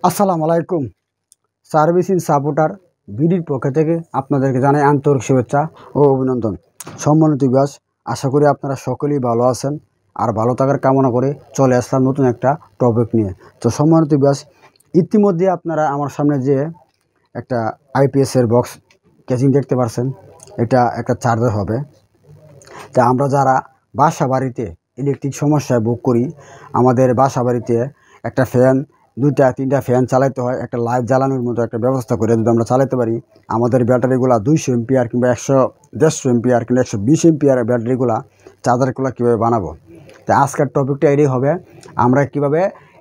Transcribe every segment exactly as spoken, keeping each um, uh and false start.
আসসালামু আলাইকুম। Servicing supporter বিডির পক্ষ থেকে আপনাদেরকে জানাই আন্তরিক শুভেচ্ছা ও অভিনন্দন। সম্মানিত ভিউয়ার্স, আশা করি আপনারা সকলেই ভালো আছেন আর ভালো থাকার কামনা করে চলে আসলাম নতুন একটা টপিক নিয়ে। তো সম্মানিত ভিউয়ার্স, ইতিমধ্যে আপনারা আমার সামনে যে একটা আইপিএসের বক্স কেচিং দেখতে পাচ্ছেন, এটা একটা চার্জার হবে। তা আমরা যারা বাসা বাড়িতে ইলেকট্রিক সমস্যায় ভোগ করি, আমাদের বাসা বাড়িতে একটা ফ্যান, দুইটা তিনটা ফ্যান চালাতে হয়, একটা লাইট জ্বালানোর মতো একটা ব্যবস্থা করে যদি আমরা চালাতে পারি, আমাদের ব্যাটারিগুলো দুইশো এমপিআর কিংবা একশো দেড়শো এমপিআর কিংবা একশো বিশ এমপিআর ব্যাটারিগুলো চার্জারগুলো কীভাবে বানাবো। তো আজকের টপিকটা এটাই হবে, আমরা কীভাবে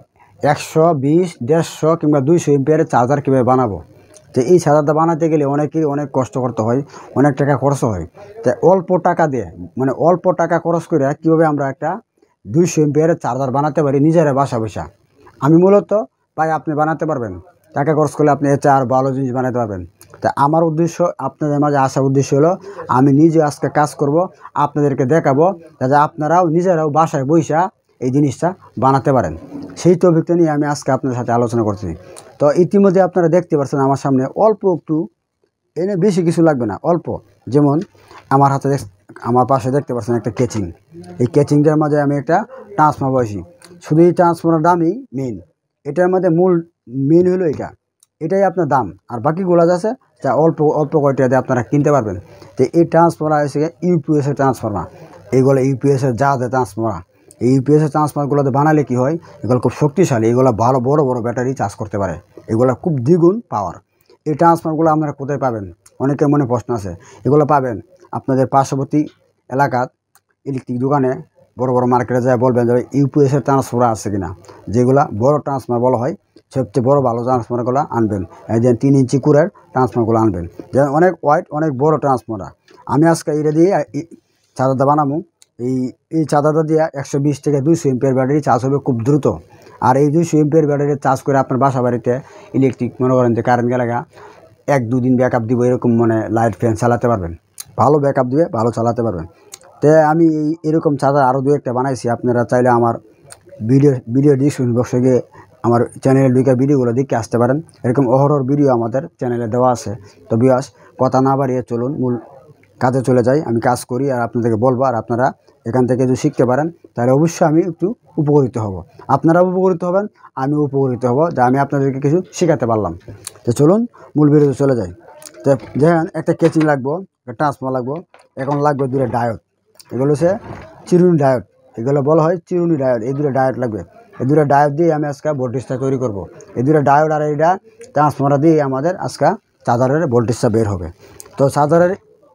একশো বিশ দেড়শো কিংবা দুইশো এমপিআরের চার্জার কীভাবে বানাবো। তো এই চার্জারটা বানাতে গেলে অনেকেরই অনেক কষ্ট করতে হয়, অনেক টাকা খরচ হয়। তো অল্প টাকা দিয়ে মানে অল্প টাকা খরচ করে কীভাবে আমরা একটা দুইশো এমপিআরের চার্জার বানাতে পারি নিজেরা বাসা বসা। আমি মূলত ভাই আপনি বানাতে পারবেন, টাকা খরচ করলে আপনি এতে আর ভালো জিনিস বানাতে পারবেন। তা আমার উদ্দেশ্য, আপনাদের মাঝে আসার উদ্দেশ্য হলো আমি নিজে আজকে কাজ করব, আপনাদেরকে দেখাবো যাতে আপনারাও নিজেরাও বাসায় বসা এই জিনিসটা বানাতে পারেন। সেই টপিকটা নিয়ে আমি আজকে আপনাদের সাথে আলোচনা করছি। তো ইতিমধ্যে আপনারা দেখতে পাচ্ছেন আমার সামনে অল্প একটু, এনে বেশি কিছু লাগবে না, অল্প। যেমন আমার হাতে আমার পাশে দেখতে পাচ্ছেন একটা কেচিং। এই কেচিংটার মাঝে আমি একটা ট্রান্সফর্মার বসি। শুধু এই ট্রান্সফর্মার দামই মেন, এটার মধ্যে মূল মেন হলো এটা, এটাই আপনার দাম। আর বাকিগুলো আছে যা অল্প অল্প কয়টা দিয়ে আপনারা কিনতে পারবেন। তো এই ট্রান্সফর্মার হচ্ছে ইউপিএসের ট্রান্সফর্মার, এইগুলো ইউপিএসের জাহাজের ট্রান্সফর্মার। এই ইউপিএসের ট্রান্সফর্মারগুলোতে বানালে কী হয়, এগুলো খুব শক্তিশালী, এগুলো ভালো বড় বড় ব্যাটারি চার্জ করতে পারে, এগুলো খুব দ্বিগুণ পাওয়ার। এই ট্রান্সফর্মারগুলো আপনারা কোথায় পাবেন, অনেকের মনে প্রশ্ন আছে। এগুলো পাবেন আপনাদের পার্শ্ববর্তী এলাকার ইলেকট্রিক দোকানে, বড় বড় মার্কেটে যায় বলবেন যে ইউপিএসের ট্রান্সফর্মার আছে কিনা, যেগুলো বড় ট্রান্সফর্মার বলা হয়, সবচেয়ে বড় ভালো ট্রান্সফর্মারগুলো আনবেন। এই যে তিন ইঞ্চি কুরের ট্রান্সফর্মারগুলো আনবেন, যেমন অনেক ওয়াইড অনেক বড় ট্রান্সফর্মার। আমি আজকে এটা দিয়ে চার্জারটা বানাবো। এই এই চার্জারটা দিয়ে একশো বিশ থেকে দুইশো এমপিআর ব্যাটারি চার্জ হবে খুব দ্রুত। আর এই দুইশো এমপিআর ব্যাটারি চার্জ করে আপনার বাসা বাড়িতে ইলেকট্রিক মনে করেন যে কারেন্ট গেলে এক দুদিন ব্যাকআপ দিব, এরকম মানে লাইট ফ্যান চালাতে পারবেন, ভালো ব্যাকআপ দিবে, ভালো চালাতে পারবেন। তো আমি এরকম চার্জার আরও দু একটা বানাইছি, আপনারা চাইলে আমার ভিডিও ভিডিও ডিসক্রিপশন বক্সে গিয়ে আমার চ্যানেলে ঢুকে ভিডিওগুলো দেখে আসতে পারেন। এরকম অহরহর ভিডিও আমাদের চ্যানেলে দেওয়া আছে। তো বিয়াস, কথা না বাড়িয়ে চলুন মূল কাজে চলে যাই। আমি কাজ করি আর আপনাদেরকে বলবো, আর আপনারা এখান থেকে যদি শিখতে পারেন তাহলে অবশ্যই আমি একটু উপকৃত হব, আপনারাও উপকৃত হবেন, আমি উপকৃত হব যে আমি আপনাদেরকে কিছু শেখাতে পারলাম। তো চলুন মূল ভিডিওতে চলে যাই। তো দেখেন, একটা কেচিং লাগবো, একটা ট্রান্সফর্মার লাগবো, এখন লাগবে দুটো ডায়োড। এগুলো হচ্ছে চিরুনি ডায়োড, এগুলো বলা হয় চিরুনি ডায়োড। এই দুটো ডায়োড লাগবে, এই দুটো ডায়োড দিয়ে আমি আজকে ভোল্টেজটা তৈরি করব। এই দুটো ডায়োড আর এইটা ট্রান্সফর্মার দিয়ে আমাদের আজকে চার্জারের ভোল্টেজটা বের হবে। তো চার্জারের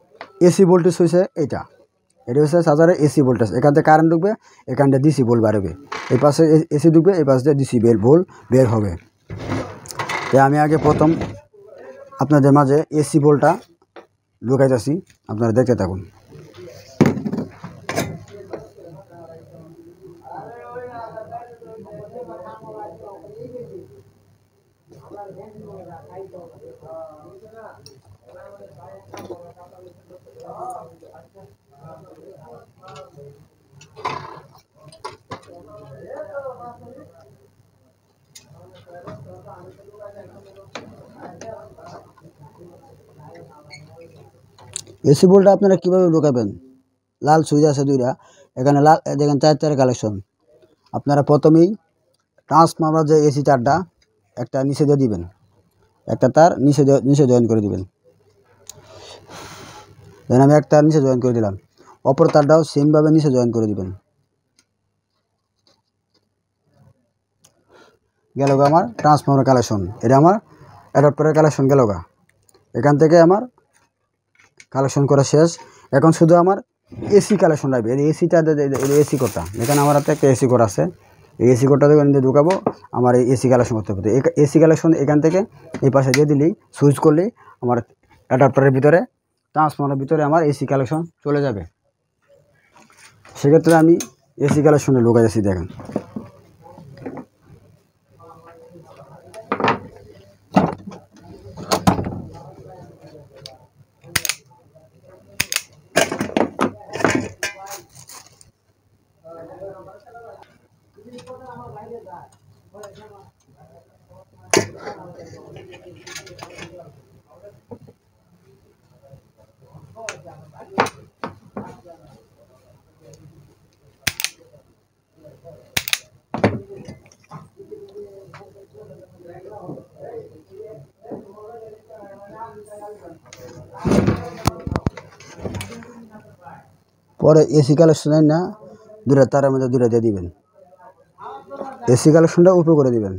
এসি ভোল্টেজ হয়েছে এইটা, এটা হচ্ছে চার্জারের এসি ভোল্টেজ। এখান থেকে কারেন্ট ঢুকবে, এখান থেকে ডিসি ভোল্ট বাড়বে, এই পাশে এসি ঢুকবে, এই পাশে ডিসি বেল ভোল্ট বের হবে। তো আমি আগে প্রথম আপনাদের মাঝে এসি ভোল্টটা ঢুকাইতেছি, আপনারা দেখতে থাকুন। এসি ভোল্টটা আপনারা কীভাবে ঢোকাবেন, লাল সুইচ আছে দুইটা, এখানে লাল দেখেন চার চার কালেকশন। আপনারা প্রথমেই ট্রান্সফর্মার যে এসি তারটা একটা নিচে দিয়ে দিবেন, একটা তার নিচে নিচে জয়েন করে দিবেন। দেখেন আমি একটা নিচে জয়েন করে দিলাম, অপর তারটাও সেমভাবে নিচে জয়েন করে দিবেন। গেল গা আমার ট্রান্সফর্মার কালেকশন, এটা আমার অ্যাডাপ্টারের কালেকশন গেল গা। এখান থেকে আমার কালেকশন করা শেষ। এখন শুধু আমার এসি কালেকশন লাগবে, এই এসিটা এসি কোডটা, এখানে আমার হাতে একটা এসি কোড আছে, এই এসি কোডটা যখন ঢুকাবো আমার এই এসি কালেকশন করতে হবে। এসি কালেকশন এখান থেকে এই পাশে দিয়ে দিলেই, সুইচ করলেই আমার অ্যাডাপ্টারের ভিতরে ট্রান্সফর্মারের ভিতরে আমার এসি কালেকশন চলে যাবে। সেক্ষেত্রে আমি এসি কালেকশনে ঢুকাই যাচ্ছি, দেখেন। পরে এসি কালেকশন না দুটা তারের মধ্যে দুটা দিয়ে দিবেন, এসি কালেকশনটা উপরে করে দিবেন।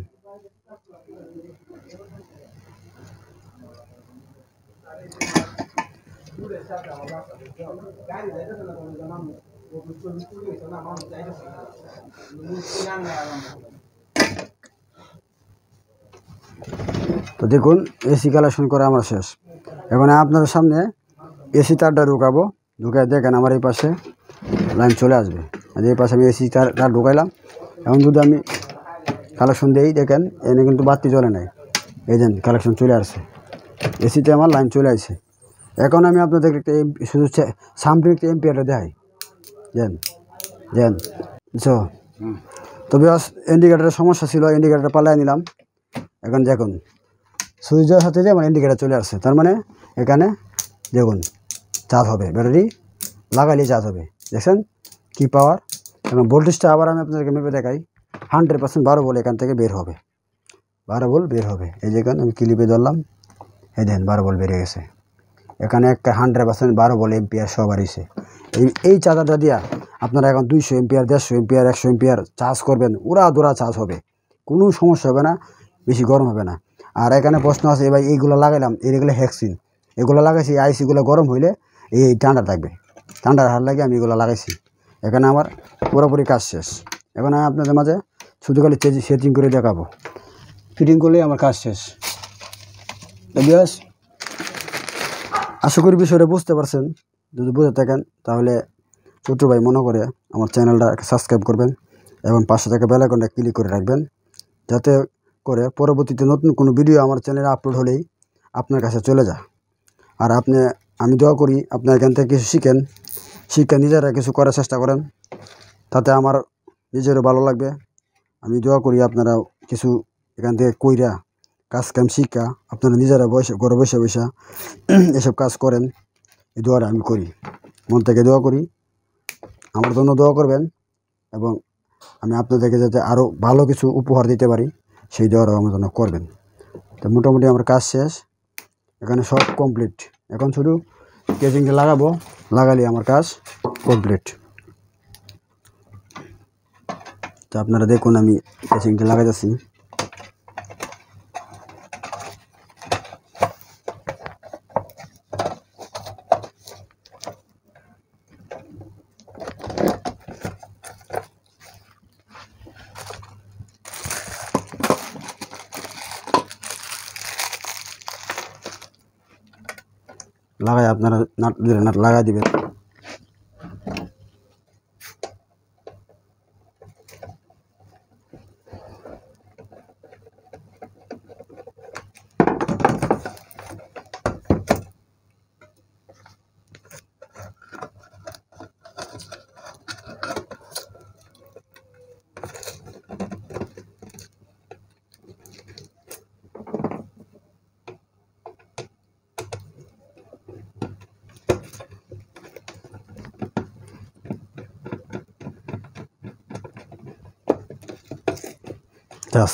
তো দেখুন এসি কালেকশন করা আমার শেষ। এখন আপনাদের সামনে এসি তারটা ঢুকাবো, ঢুকাই দেখেন আমার এই পাশে লাইন চলে আসবে। এই পাশে আমি এসি তার তার ঢুকাইলাম। এখন যদি আমি কালেকশন দিই দেখেন এনে কিন্তু বাতি জ্বলে নাই, এই দেন কালেকশন চলে আসছে, এসিতে আমার লাইন চলে আসছে। এখন আমি আপনাদের একটা শুধু সামনে একটা এমপিআরটা দেখাই, দেন দেন বুঝছো। তবে ইন্ডিকেটারের সমস্যা ছিল, ইন্ডিকেটারটা পাল্লাই নিলাম। এখন দেখুন সুইচ দেওয়ার সাথে যে আমার ইন্ডিকেটার চলে আসছে, তার মানে এখানে দেখুন চার্জ হবে, ব্যাটারি লাগাইলে চার্জ হবে। দেখছেন কি পাওয়ার। এবং ভোল্টেজটা আবার আমি আপনাদেরকে মেপে দেখাই, হান্ড্রেড পার্সেন্ট বারো বল এখান থেকে বের হবে, বারো বল বের হবে। এই যেখানে আমি ক্লিপে ধরলাম, এই দেন বারো বল বেরিয়ে গেছে। এখানে একটা হান্ড্রেড পার্সেন্ট বারো বল এম্পিয়ার সব বাড়িয়েছে। এই এই চার্জারটা দিয়া আপনারা এখন দুইশো এম্পিয়ার, দেড়শো এম্পিয়ার, একশো এম্পিয়ার চার্জ করবেন, উড়া দৌড়া চার্জ হবে, কোনো সমস্যা হবে না, বেশি গরম হবে না। আর এখানে প্রশ্ন আছে ভাই এইগুলো লাগাইলাম, এইগুলো হ্যাক্সিন, এগুলো লাগাইছি আইসিগুলো গরম হইলে এই ঠান্ডা থাকবে, ঠান্ডার হার লাগে আমি এগুলো লাগাইছি। এখানে আমার পুরোপুরি কাজ শেষ। এখন আমি আপনাদের মাঝে শুধু খালি সেটিং করে দেখাবো, ফিটিং করলেই আমার কাজ শেষ। বিয়াস আশা করি বিষয়টা বুঝতে পারছেন। যদি বুঝে থাকেন তাহলে ছোটো ভাই মনে করে আমার চ্যানেলটা সাবস্ক্রাইব করবেন এবং পাশে থেকে বেল আইকনটা ক্লিক করে রাখবেন, যাতে করে পরবর্তীতে নতুন কোনো ভিডিও আমার চ্যানেলে আপলোড হলেই আপনার কাছে চলে যায়। আর আপনি আমি দোয়া করি আপনার এখান থেকে কিছু শিখেন, শিক্ষা নিজেরা কিছু করার চেষ্টা করেন, তাতে আমার নিজেরও ভালো লাগবে। আমি দোয়া করি আপনারা কিছু এখান থেকে কইরা কাজ কাম শিক্ষা আপনারা নিজেরা বসে ঘরে বসে বসে এসব কাজ করেন, এই দোয়াটা আমি করি, মন থেকে দোয়া করি। আমার জন্য দোয়া করবেন এবং আমি আপনাদেরকে যাতে আরও ভালো কিছু উপহার দিতে পারি সেই দোয়াটাও আমার জন্য করবেন। তো মোটামুটি আমার কাজ শেষ, এখানে সব কমপ্লিট। এখন শুধু কেজিংটা লাগাবো, লাগালে আমার কাজ কমপ্লিট। তো আপনারা দেখুন আমি কেজিংটা লাগাই যাচ্ছি। লাগাই আপনারা নাট নাট লাগাই দিবেন। ব্যাস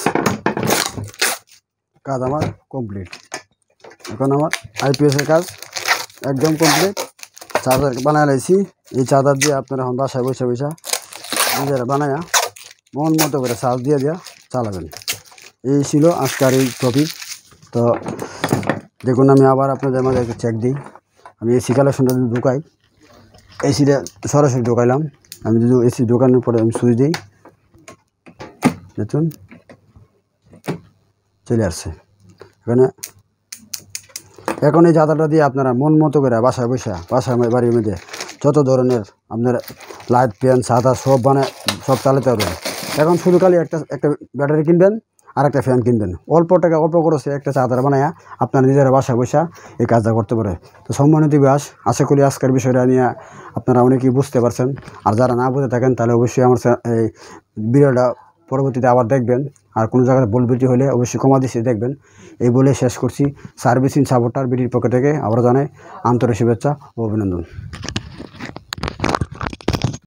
কাজ আমার কমপ্লিট। এখন আমার আইপিএসের কাজ একদম কমপ্লিট। চার্জার বানায় লাইছি, এই চার্জার দিয়ে আপনারা এখন বাসায় বসে বসে নিজেরা বানায়া মন মতো করে চার্জ দিয়ে দিয়া চালাবেন। এই ছিল আজকের এই টপিক। তো দেখুন আমি আবার আপনাদের মাঝে একটু চেক দিই। আমি এসি কালেকশনটা যদি ঢুকাই, এসিটা সরাসরি ঢুকাইলাম। আমি যদি এসি ঢোকানোর পরে আমি সুইচ দিই, দেখুন চলে আসছে। এখানে এখন এই চাদরটা দিয়ে আপনারা মন মতো করে বাসায় বসে বাসায় বাড়ির মধ্যে যত ধরনের আপনার লাইট ফ্যান ছাতা সব বানায় সব চালাতে পারবেন। এখন শুধু খালি একটা একটা ব্যাটারি কিনবেন আর একটা ফ্যান কিনবেন, অল্প টাকা অল্প খরচে একটা চাদর বানায়া আপনারা নিজেরা বাসায় বসে এই কাজটা করতে পারে। তো সম্মানিত বিয়াস, আশা করি আজকের বিষয়টা নিয়ে আপনারা অনেকেই বুঝতে পারছেন। আর যারা না বুঝে থাকেন তাহলে অবশ্যই আমার এই ভিডিওটা পরবর্তীতে আবার দেখবেন। আর কোনো জায়গায় ভুল ত্রুটি হলে অবশ্যই ক্ষমা দৃষ্টিতে দেখবেন। এই বলে শেষ করছি। সার্ভিসিং সাপোর্টার বিডির পক্ষ থেকে আবার জানাই আন্তরিক শুভেচ্ছা ও অভিনন্দন।